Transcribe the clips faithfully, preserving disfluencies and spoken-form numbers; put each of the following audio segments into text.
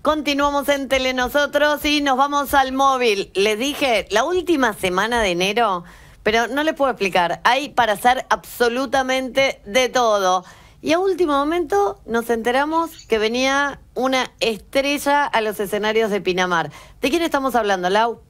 Continuamos en Telenosotros y nos vamos al móvil. Les dije, la última semana de enero, pero no les puedo explicar, hay para hacer absolutamente de todo. Y a último momento nos enteramos que venía una estrella a los escenarios de Pinamar. ¿De quién estamos hablando, Lau?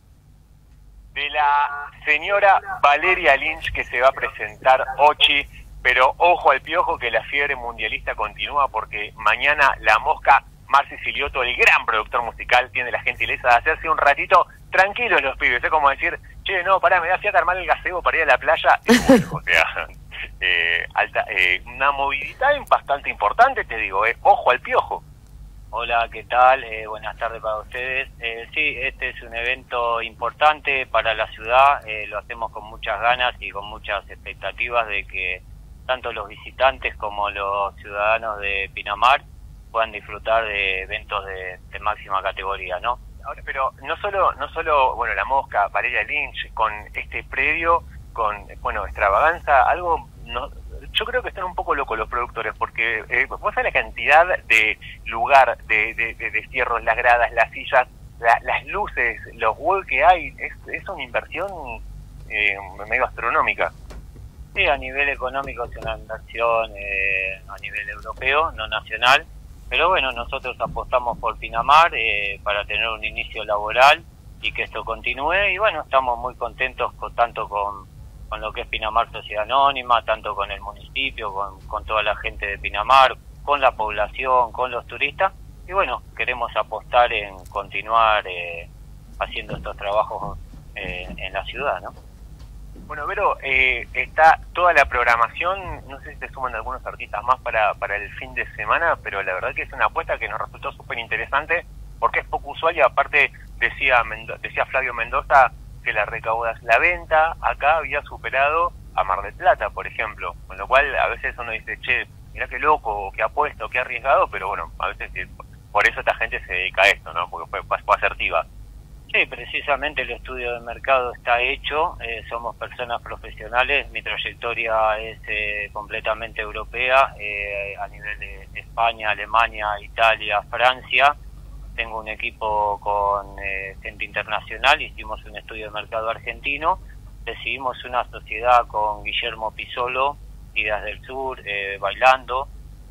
De la señora Valeria Lynch, que se va a presentar Ochi, pero ojo al piojo que la fiebre mundialista continúa, porque mañana La Mosca, Marci Silioto, el gran productor musical, tiene la gentileza de hacerse un ratito tranquilos los pibes. Es como decir, che, no, pará, me da fiaca armar el gaseo para ir a la playa. Y bueno, o sea, eh, alta, eh, una movilidad bastante importante, te digo, eh, ojo al piojo. Hola, ¿qué tal? Eh, buenas tardes para ustedes. Eh, sí, este es un evento importante para la ciudad, eh, lo hacemos con muchas ganas y con muchas expectativas de que tanto los visitantes como los ciudadanos de Pinamar puedan disfrutar de eventos de, de máxima categoría, ¿no? Ahora, pero no solo, no solo, bueno, La Mosca, Valeria Lynch, con este predio, con, bueno, extravaganza, algo, no, yo creo que están un poco locos los productores, porque eh, vos sabés la cantidad de lugar, de, de, de destierros, las gradas, las sillas, la, las luces, los walls que hay, es, es una inversión eh, medio astronómica. Sí, a nivel económico es una inversión eh, a nivel europeo, no nacional. Pero bueno, nosotros apostamos por Pinamar eh, para tener un inicio laboral y que esto continúe. Y bueno, estamos muy contentos con, tanto con, con lo que es Pinamar Sociedad Anónima, tanto con el municipio, con, con toda la gente de Pinamar, con la población, con los turistas. Y bueno, queremos apostar en continuar eh, haciendo estos trabajos eh, en la ciudad, ¿no? Bueno, Vero, eh, está toda la programación, no sé si te suman algunos artistas más para, para el fin de semana, pero la verdad que es una apuesta que nos resultó súper interesante, porque es poco usual y aparte decía, Mendo decía Flavio Mendoza que la recaudación, la venta acá había superado a Mar del Plata, por ejemplo, con lo cual a veces uno dice, che, mirá qué loco, qué apuesto, qué arriesgado, pero bueno, a veces por eso esta gente se dedica a esto, ¿no? Porque fue, fue asertiva. Sí, precisamente el estudio de mercado está hecho, eh, somos personas profesionales, mi trayectoria es eh, completamente europea, eh, a nivel de España, Alemania, Italia, Francia, tengo un equipo con eh, gente internacional, hicimos un estudio de mercado argentino, decidimos una sociedad con Guillermo Pisolo, Ideas del Sur, eh, Bailando,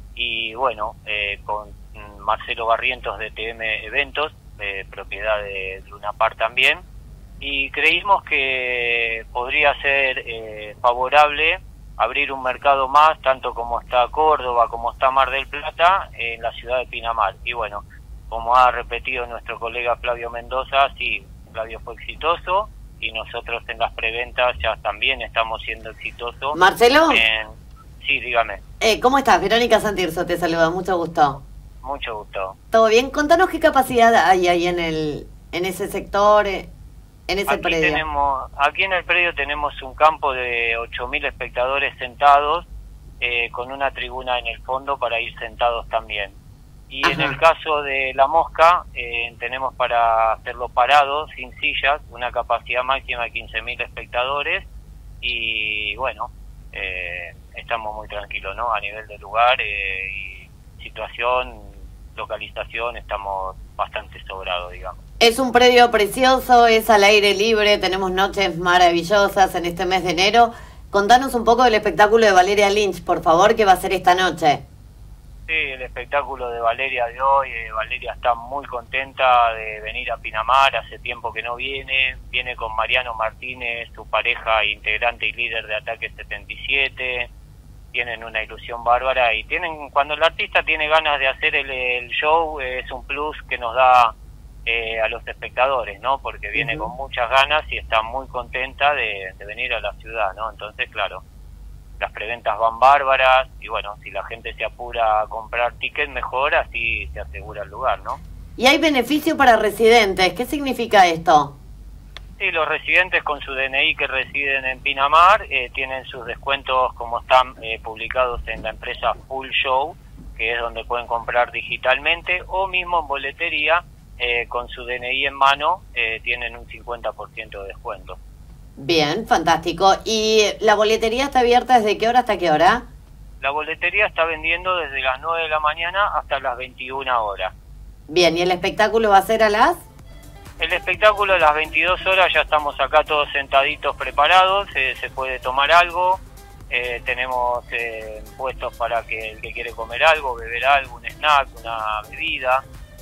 y bueno, eh, con Marcelo Barrientos de T M Eventos, Eh, propiedad de Luna Park también, y creímos que podría ser eh, favorable abrir un mercado más, tanto como está Córdoba, como está Mar del Plata, en la ciudad de Pinamar. Y bueno, como ha repetido nuestro colega Flavio Mendoza, sí, Flavio fue exitoso, y nosotros en las preventas ya también estamos siendo exitosos. Marcelo. En... Sí, dígame. Eh, ¿Cómo estás? Verónica Santirso te saluda, mucho gusto. Mucho gusto. ¿Todo bien? Contanos qué capacidad hay ahí en el en ese sector, en ese aquí predio. Tenemos, aquí en el predio tenemos un campo de ocho mil espectadores sentados, eh, con una tribuna en el fondo para ir sentados también. Y Ajá. En el caso de La Mosca, eh, tenemos para hacerlo parado, sin sillas, una capacidad máxima de quince mil espectadores. Y bueno, eh, estamos muy tranquilos, ¿no? A nivel de lugar eh, y situación, localización, estamos bastante sobrados, digamos. Es un predio precioso, es al aire libre, tenemos noches maravillosas en este mes de enero. Contanos un poco del espectáculo de Valeria Lynch, por favor, que va a ser esta noche. Sí, el espectáculo de Valeria de hoy, eh, Valeria está muy contenta de venir a Pinamar, hace tiempo que no viene, viene con Mariano Martínez, su pareja integrante y líder de Ataque setenta y siete, tienen una ilusión bárbara y tienen, cuando el artista tiene ganas de hacer el, el show, eh, es un plus que nos da eh, a los espectadores, ¿no? Porque viene uh-huh. con muchas ganas y está muy contenta de, de venir a la ciudad, ¿no? Entonces, claro, las preventas van bárbaras y bueno, si la gente se apura a comprar tickets, mejor, así se asegura el lugar, ¿no? Y hay beneficio para residentes, ¿qué significa esto? Sí, los residentes con su D N I que residen en Pinamar eh, tienen sus descuentos como están eh, publicados en la empresa Full Show, que es donde pueden comprar digitalmente, o mismo en boletería, eh, con su D N I en mano, eh, tienen un cincuenta por ciento de descuento. Bien, fantástico. ¿Y la boletería está abierta desde qué hora hasta qué hora? La boletería está vendiendo desde las nueve de la mañana hasta las veintiuna horas. Bien, ¿y el espectáculo va a ser a las? El espectáculo a las veintidós horas, ya estamos acá todos sentaditos preparados, eh, se puede tomar algo, eh, tenemos eh, puestos para que el que quiere comer algo, beber algo, un snack, una bebida,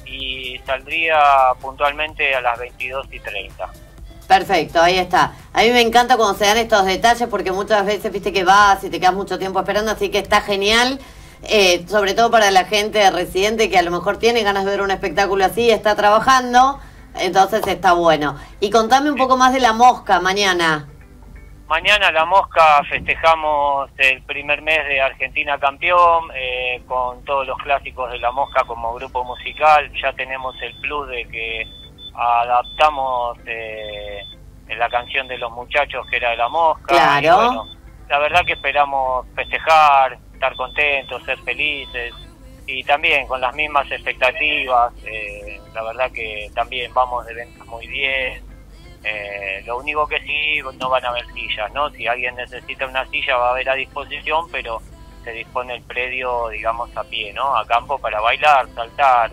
y saldría puntualmente a las veintidós y treinta. Perfecto, ahí está. A mí me encanta cuando se dan estos detalles porque muchas veces viste que vas y te quedas mucho tiempo esperando, así que está genial, eh, sobre todo para la gente residente que a lo mejor tiene ganas de ver un espectáculo así y está trabajando, entonces está bueno. Y contame un poco más de La Mosca mañana. Mañana La Mosca festejamos el primer mes de Argentina campeón, eh, con todos los clásicos de La Mosca como grupo musical. Ya tenemos el plus de que adaptamos eh, la canción de los muchachos que era de La Mosca. Claro. Y bueno, la verdad que esperamos festejar, estar contentos, ser felices y también con las mismas expectativas. Eh, la verdad que también vamos de ventas muy bien. Eh, lo único que sí, no van a haber sillas, ¿no? Si alguien necesita una silla va a haber a disposición, pero se dispone el predio, digamos, a pie, ¿no? A campo para bailar, saltar.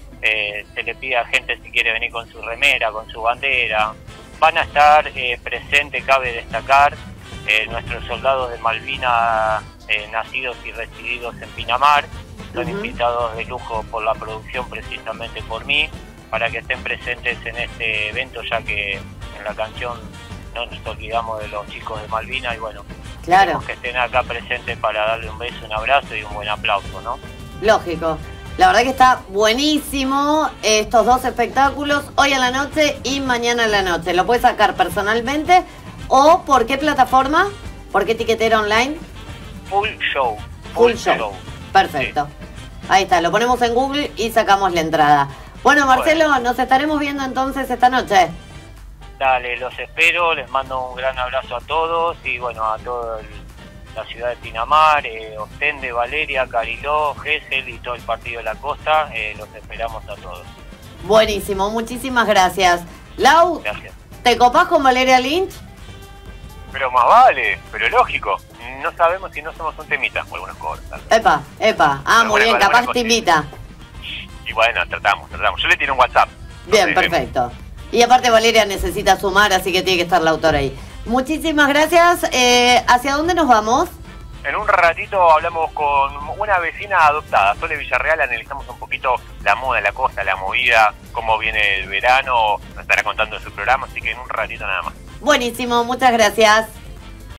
Eh, se le pide a gente si quiere venir con su remera, con su bandera. Van a estar eh, presentes, cabe destacar, eh, nuestros soldados de Malvinas eh, nacidos y resididos en Pinamar. Son uh-huh. invitados de lujo por la producción, precisamente por mí, para que estén presentes en este evento, ya que en la canción no nos olvidamos de los chicos de Malvinas y bueno, claro, queremos que estén acá presentes para darle un beso, un abrazo y un buen aplauso, ¿no? Lógico. La verdad que está buenísimo estos dos espectáculos, hoy a la noche y mañana a la noche. ¿Lo puedes sacar personalmente o por qué plataforma? ¿Por qué tiquetera online? Full Show. Full, Full show. show. Perfecto. Sí. Ahí está, lo ponemos en Google y sacamos la entrada. Bueno, Marcelo, bueno, nos estaremos viendo entonces esta noche. Dale, los espero, les mando un gran abrazo a todos y bueno, a toda la ciudad de Pinamar, eh, Ostende, Valeria, Cariló, Gesell y todo el partido de la costa, eh, los esperamos a todos. Buenísimo, muchísimas gracias. Lau, gracias. ¿Te copás con Valeria Lynch? Pero más vale, pero lógico, no sabemos si no somos un temita o algunas cosas. Epa, epa, ah, muy bien, capaz te invita. Y bueno, tratamos, tratamos. Yo le tiro un WhatsApp. Bien, perfecto. Y aparte Valeria necesita sumar, así que tiene que estar la autora ahí. Muchísimas gracias. Eh, ¿Hacia dónde nos vamos? En un ratito hablamos con una vecina adoptada, Sole Villarreal, analizamos un poquito la moda, la costa, la movida, cómo viene el verano, nos estará contando su programa, así que en un ratito nada más. Buenísimo, muchas gracias.